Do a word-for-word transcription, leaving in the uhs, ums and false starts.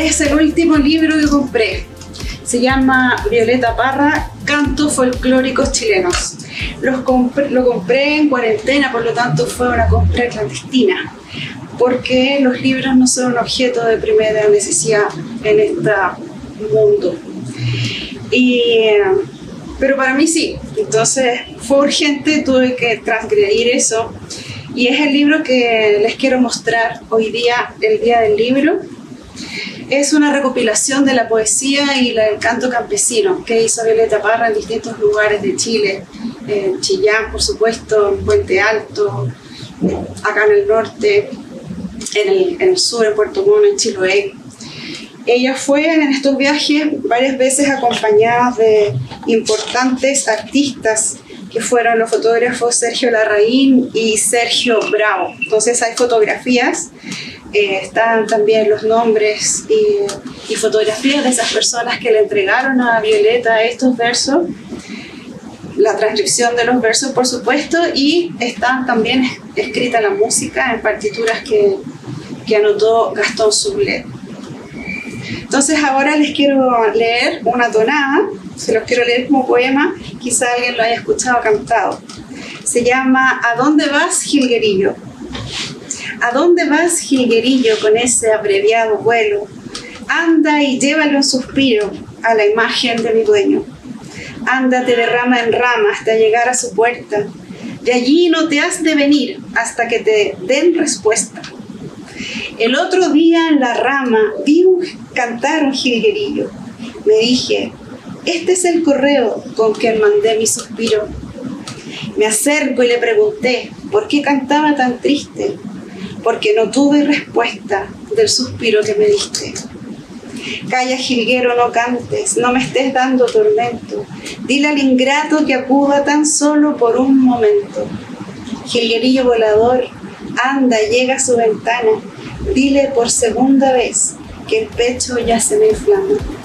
es el último libro que compré. Se llama Violeta Parra, Cantos Folclóricos Chilenos. Los compré, lo compré en cuarentena, por lo tanto fue una compra clandestina, porque los libros no son un objeto de primera necesidad en este mundo. Y, pero para mí sí, entonces fue urgente, tuve que transgredir eso. Y es el libro que les quiero mostrar hoy día, el Día del Libro. Es una recopilación de la poesía y el canto campesino que hizo Violeta Parra en distintos lugares de Chile, en Chillán, por supuesto, en Puente Alto, acá en el norte, en el, en el sur, en Puerto Montt, en Chiloé. Ella fue en estos viajes varias veces acompañada de importantes artistas que fueron los fotógrafos Sergio Larraín y Sergio Bravo. Entonces hay fotografías, eh, están también los nombres y, y fotografías de esas personas que le entregaron a Violeta estos versos, la transcripción de los versos por supuesto, y está también escrita la música en partituras que, que anotó Gastón Sublet. Entonces ahora les quiero leer una tonada, se los quiero leer como poema, quizá alguien lo haya escuchado cantado. Se llama ¿A dónde vas, jilguerillo? ¿A dónde vas, jilguerillo, con ese abreviado vuelo? Anda y llévale un suspiro a la imagen de mi dueño. Ándate de rama en rama hasta llegar a su puerta. De allí no te has de venir hasta que te den respuesta. El otro día en la rama vi un, cantar un jilguerillo. Me dije, este es el correo con que mandé mi suspiro. Me acerco y le pregunté, ¿por qué cantaba tan triste? Porque no tuve respuesta del suspiro que me diste. Calla, jilguero, no cantes, no me estés dando tormento. Dile al ingrato que acuda tan solo por un momento. Jilguerillo volador, anda, llega a su ventana. Dile por segunda vez que el pecho ya se me inflama.